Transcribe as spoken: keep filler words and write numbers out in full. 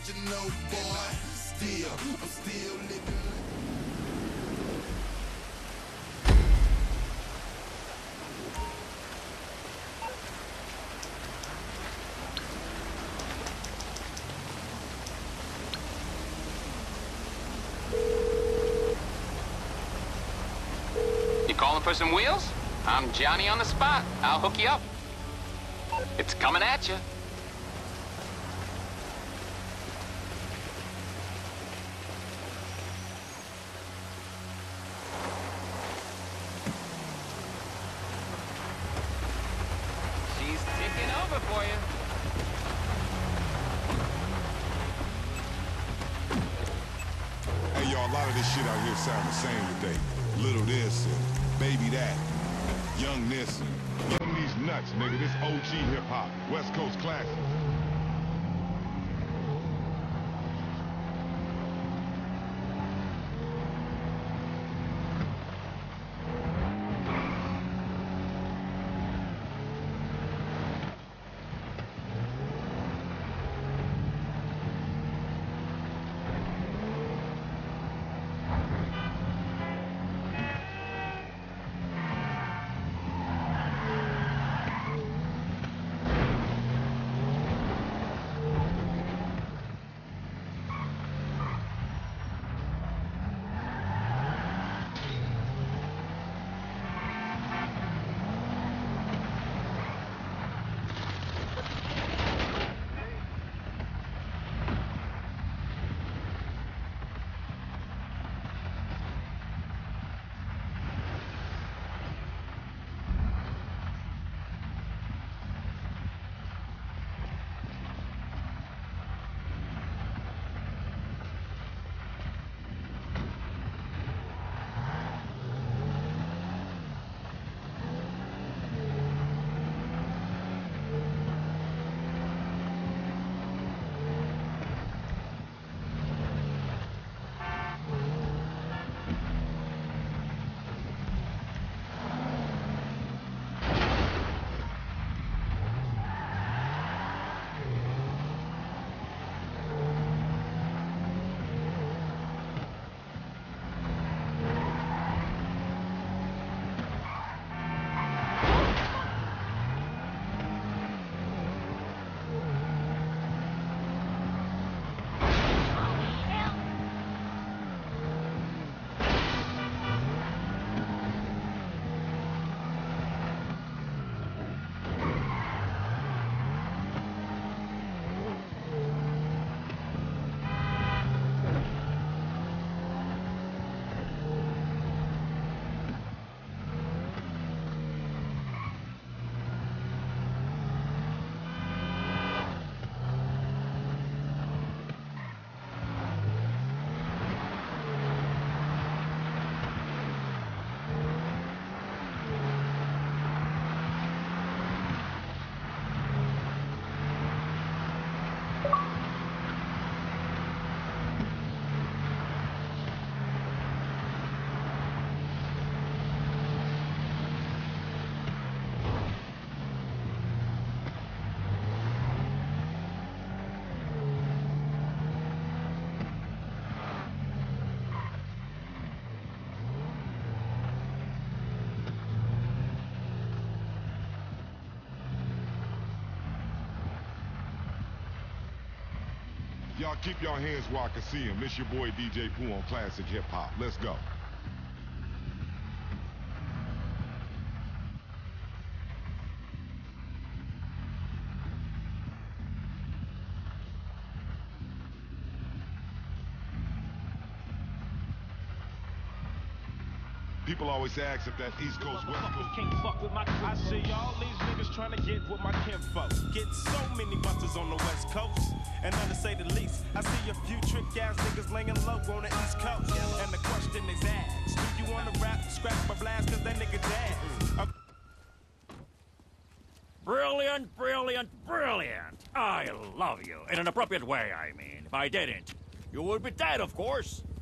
you know, boy. Still, I'm still living. You calling for some wheels? I'm Johnny on the spot. I'll hook you up. It's coming at you. She's ticking over for you. Hey, y'all, a lot of this shit out here sound the same today. Little this and baby that. Young this and young these nuts, nigga. This O G hip-hop. West Coast classic. Y'all keep your hands where I can see him. This your boy D J Pooh on Classic Hip Hop. Let's go. People always ask if that East Coast, West Coast. Can't fuck with my. I see all these niggas trying to get with my kinfolk. Get so many busters on the West Coast, and none to say the least. I see a few trick ass niggas laying low on the East Coast. And the question is asked: do you wanna rap, scratch my blast, cause that nigga jazz? Uh Brilliant, brilliant, brilliant! I love you. In an appropriate way, I mean. If I didn't, you would be dead, of course.